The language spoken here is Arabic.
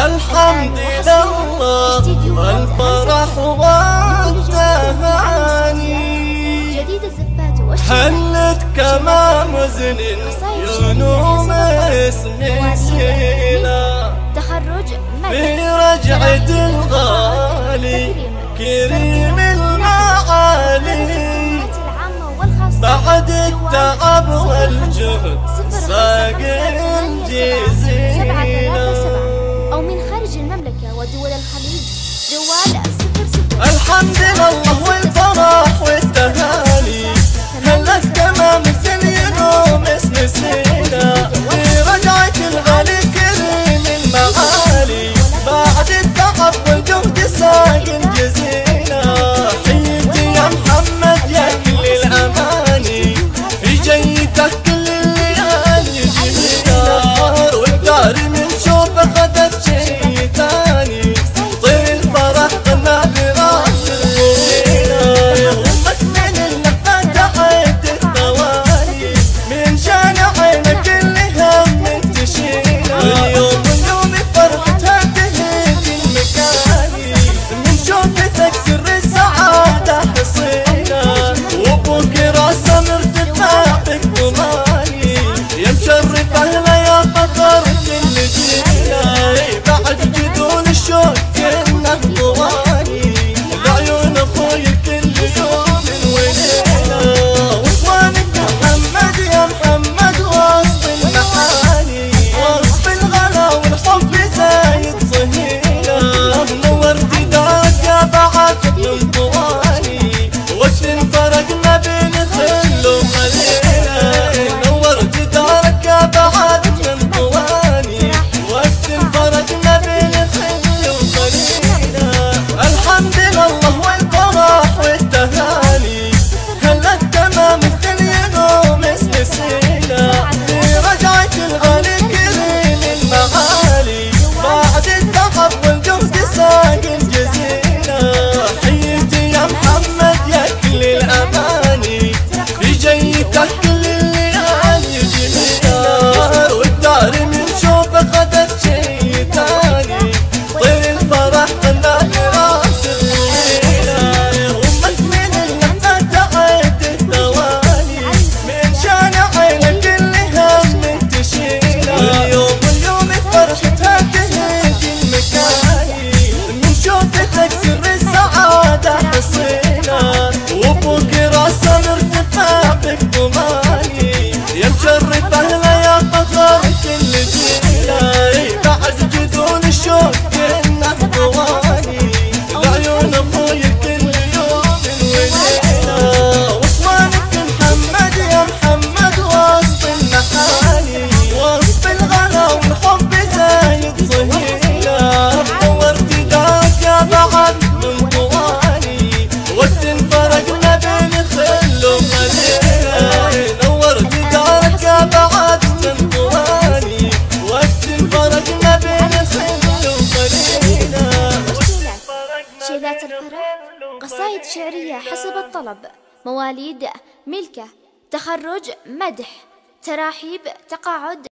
الحمد لله والفرح والتهاني حلت كما مزن ينوم اسم سينا في رجعة الغالي كريم المعالي بعد التعب والجهد ساق الجزيرة أو من خارج المملكة ودول الخليج جوال 00. الحمد لله والفرح والتهاني هلت كما مثل ينوم اسم سينا في رجعة الغالي كريم المعالي بعد التعب والجهد ساق الجزيرة حيتي يا محمد يا كل الأماني في جيتك كل الليالي جميلة والدار من شوفه غدت شي ثاني طير الفرح قلنا براس الليلة يهمك من اللفة تعد الثواني من شان عينك اللي هم تشيله اليوم فرحتها تهد المكاني من شوفتك سر السعادة حصيلة وبكرة سمر تطلع بالضماني يا مشرف أهلا يا قطر كل جيلة بعد جدول الشوق كنا الضواني العيون أخوي كل يوم وليلة واخوانك محمد يا محمد وسط المحاني وسط الغلا والحب زايد صهيلة نورت دارك يا بعد من طوالي وقت فرقنا بين خل وخليلة نورت دارك يا بعد من طوالي وقت فرقنا بين خل وخليلة الحمد لله والفرح والتهاني هلت تمام مثل ينوم اسم سينا في رجعة الغالي كريم المعالي بعد التعب والجهد ساق الجزيرة حيتي يا محمد يا كل الأماني في جيتك كل الليالي جميلة والدار من شوفه غدت شي ثاني طير الفرح قلنا براس الليلة يهمك من اللحظة تعد الثواني من شان عينك اللي هم تشيله اليوم فرحتها تهد المكاني من شوفتك سر السعادة حصيلة وبكرة سمر تطلع بالضماني يا مشرف أهلا يا قطر كل جيلة بعد جدول الشوق كنا الضواني العيون أخوي كل يوم وليلة واخوانك محمد يا محمد وسط المحاني وسط الغلا والحب زايد صهيلة نورت دارك يا بعد من طوالي وقت فرقنا بين خل وخليلة نورت دارك يا بعد من طوالي وقت فرقنا بين خل وخليلة شيلات الفرح قصائد شعرية حسب الطلب مواليد ملكة تخرج مدح تراحيب تقاعد